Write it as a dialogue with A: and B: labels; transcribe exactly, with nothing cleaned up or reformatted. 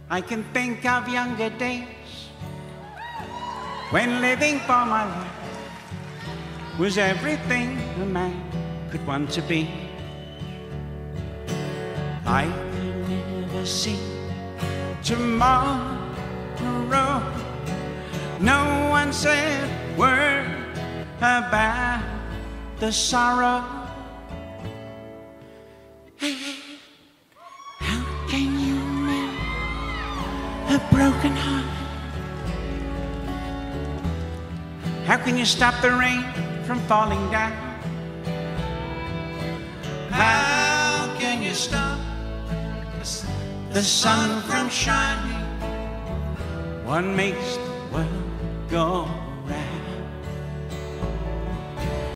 A: I can think of younger days when living for my life was everything a man could want to be. I could never see tomorrow. No one said a word about the sorrow. How can you mend a broken heart? How can you stop the rain from falling down? How can you stop the sun from shining? What makes the world go